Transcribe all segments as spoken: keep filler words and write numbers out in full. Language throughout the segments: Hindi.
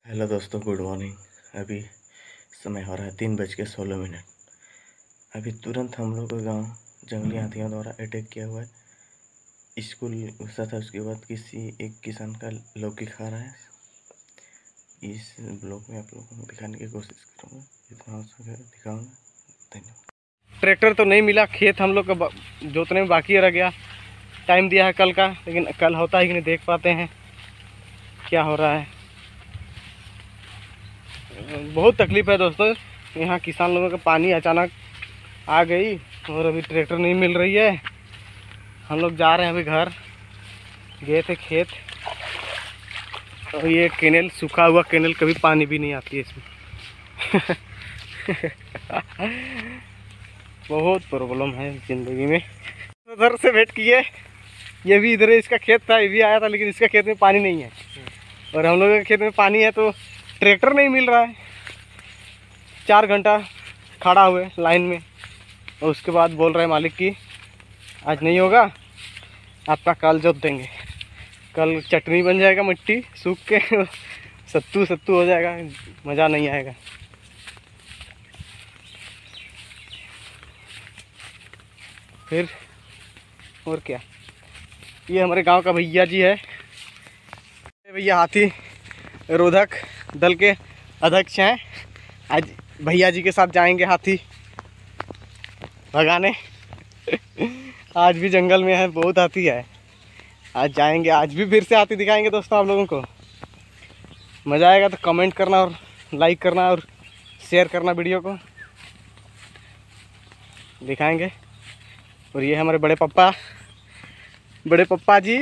हेलो दोस्तों, गुड मॉर्निंग। अभी समय हो रहा है तीन बज के सोलह मिनट। अभी तुरंत हम लोग का गांव जंगली हाथियों द्वारा अटैक किया हुआ है। स्कूल घुसा था, उसके बाद किसी एक किसान का लौकी खा रहा है। इस ब्लॉग में आप लोगों को दिखाने की कोशिश करूँगा, जितना हो सके दिखाऊँगा। धन्यवाद। ट्रैक्टर तो नहीं मिला, खेत हम लोग का जोतने में बाकी रह गया। टाइम दिया है कल का, लेकिन कल होता है कि नहीं देख पाते हैं क्या हो रहा है। बहुत तकलीफ है दोस्तों, यहाँ किसान लोगों का पानी अचानक आ गई और अभी ट्रैक्टर नहीं मिल रही है। हम लोग जा रहे हैं अभी घर, गए थे खेत। और ये कैनेल सूखा हुआ कैनेल, कभी पानी भी नहीं आती है इसमें। बहुत प्रॉब्लम है ज़िंदगी में। उधर से वेट किए, ये भी इधर इसका खेत था, ये भी आया था, लेकिन इसका खेत में पानी नहीं है और हम लोगों के खेत में पानी है। तो ट्रैक्टर नहीं मिल रहा है, चार घंटा खड़ा हुए लाइन में। और उसके बाद बोल रहे हैं मालिक कि आज नहीं होगा, आपका कल जोत देंगे। कल चटनी बन जाएगा, मिट्टी सूख के सत्तू सत्तू हो जाएगा, मज़ा नहीं आएगा। फिर और क्या, ये हमारे गांव का भैया जी है। भैया हाथी रोधक दल के अध्यक्ष हैं। आज भैया जी के साथ जाएंगे हाथी भगाने। आज भी जंगल में है, बहुत हाथी है। आज जाएंगे, आज भी फिर से हाथी दिखाएंगे दोस्तों आप लोगों को। मज़ा आएगा तो कमेंट करना और लाइक करना और शेयर करना वीडियो को। दिखाएंगे। और ये हमारे बड़े पप्पा बड़े पप्पा जी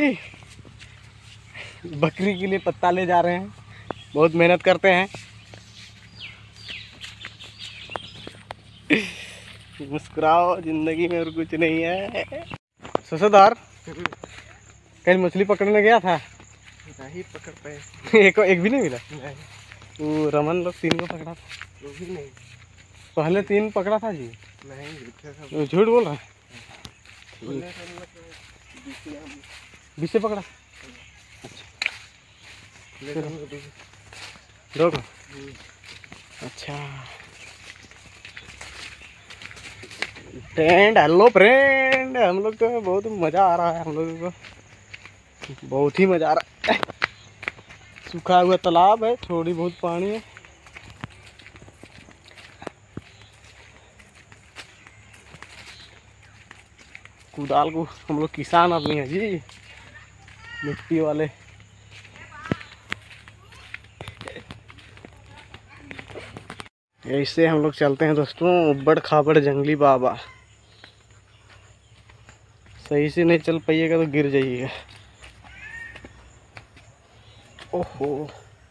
बकरी के लिए पत्ता ले जा रहे हैं, बहुत मेहनत करते हैं। मुस्कुराओ, जिंदगी में और कुछ नहीं है। ससुदार कल मछली पकड़ने गया था, नहीं पकड़ पाए। एक एक भी नहीं मिला। वो रमन लोग तीन को पकड़ा था, वो भी नहीं। पहले तीन पकड़ा था जी। नहीं, झूठ बोल रहा है। बीस से पकड़ा। रोको। अच्छा, फ्रेंड, हेलो फ्रेंड, हम लोग को बहुत मज़ा आ रहा है। हम लोगों को बहुत ही मज़ा आ रहा है। सूखा हुआ तालाब है, थोड़ी बहुत पानी है। कुदाल को हम लोग किसान आदमी हैं जी, मिट्टी वाले। ऐसे हम लोग चलते हैं दोस्तों, उबड़ खाबड़ जंगली बाबा। सही से नहीं चल पाइएगा तो गिर जाइएगा। ओहो,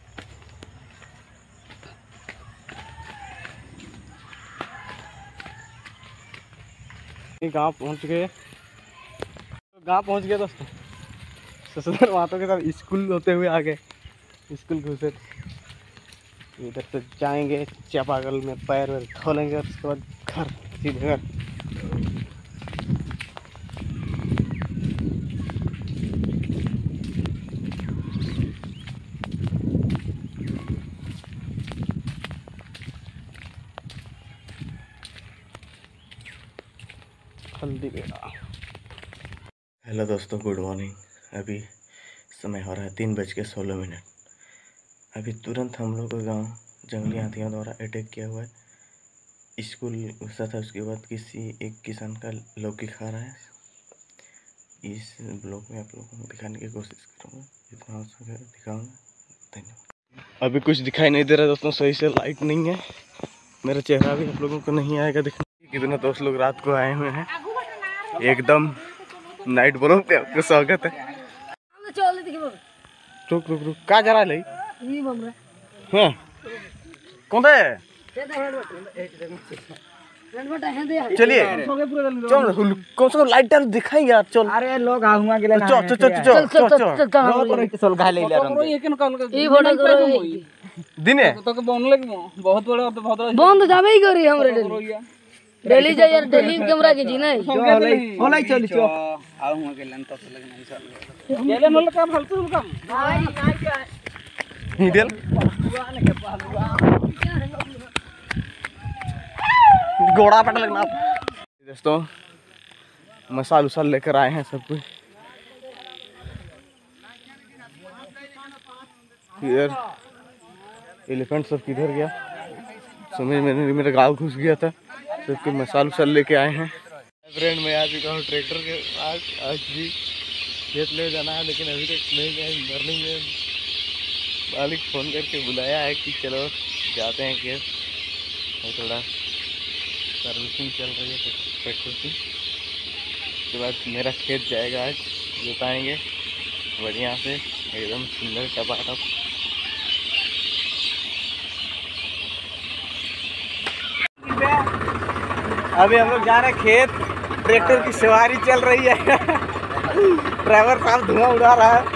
गांव पहुंच गए, गांव पहुंच गए दोस्तों। ससुर मातों के साथ स्कूल होते हुए आ गए। स्कूल घुसे इधर से जाएंगे, चापाकल में पैर वैर धो लेंगे, उसके बाद घर, सीधे घर। हल्दी बेड़ा। हेलो दोस्तों, गुड मॉर्निंग। अभी समय हो रहा है तीन बज के सोलह मिनट। अभी तुरंत हम लोग का गांव जंगली हाथियों द्वारा अटैक किया हुआ है। स्कूल घुसा था, उसके बाद किसी एक किसान का लौकी खा रहा है। इस ब्लॉग में आप लोगों को दिखाने की कोशिश करूँगा, जितना हो सके दिखाऊँगा। धन्यवाद। अभी कुछ दिखाई नहीं दे रहा दोस्तों, सही से लाइट नहीं है। मेरा चेहरा भी आप लोगों को नहीं आएगा दिखने। कितने दोस्त लोग रात को आए हुए हैं, एकदम नाइट ब्लॉग पे आपका स्वागत है। रुक रुक रुक, क्या जा रहा है? हाँ, कौन है? चलिए कौन सा लाइट दिखाई यार। चल, अरे लोग आऊंगा के लिए चल चल चल चल चल चल चल घाले ले रहा हूं। ये केन कॉल कर ई फोटो करो दिन है तो बन लग बहुत बड़ा बहुत बंद जाबे ही करी हमरे डेली डेली जा यार, डेली कैमरा के जी नहीं होलाई चल चल आऊंगा के लन तो लग नहीं चल गेले नल का फालतू काम नहीं नहीं का ही देल घोड़ा पट लगना। दोस्तों मसाल उसाल लेकर आए हैं सब कुछ। इधर एलिफेंट सब किधर गया समझ में नहीं, मेरा गाँव घुस गया था। सबके मसाल उसाल लेके आए हैं। फ्रेंड मैं आ चुका हूँ ट्रैक्टर के आज आज भी खेत ले जाना है, लेकिन अभी तक नहीं गए। मॉर्निंग में मालिक फ़ोन करके बुलाया है कि चलो जाते हैं खेत, और थोड़ा सर्विसिंग चल रही है ट्रैक्टर की। उसके बाद मेरा खेत जाएगा, आज जोताएंगे बढ़िया से एकदम सुंदर टपाटप। अभी हम लोग जा रहे हैं खेत, ट्रैक्टर की सवारी चल रही है। ड्राइवर साहब धुआं उड़ा रहा है,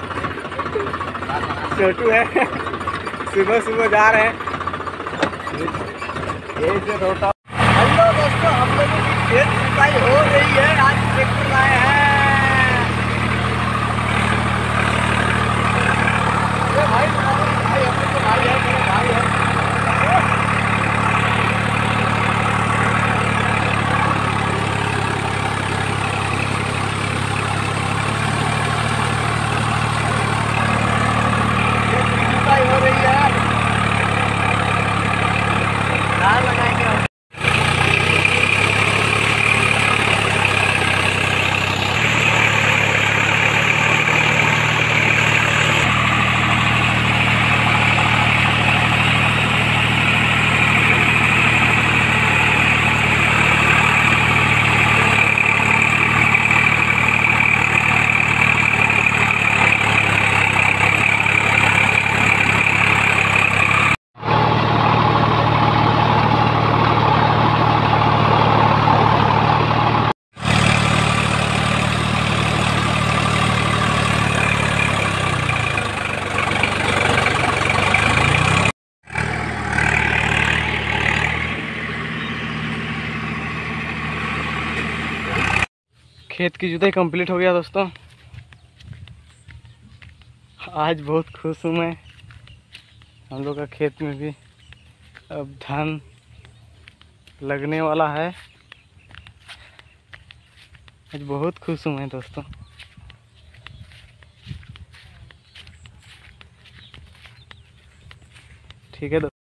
छोटू है। सुबह सुबह जा रहे हैं यही से रोटा। हेलो दोस्तों, हम लोगों की खेत जुताई हो रही है, आज ट्रैक्टर लाए हैं। ये भाई भाई हम लोग भाई है, मेरे भाई है। हो रही है, धान लगाएंगे हम। खेत की जुताई कंप्लीट हो गया दोस्तों। आज बहुत खुश हूँ मैं। हम लोग का खेत में भी अब धान लगने वाला है। आज बहुत खुश हूँ मैं दोस्तों। ठीक है दोस्तों।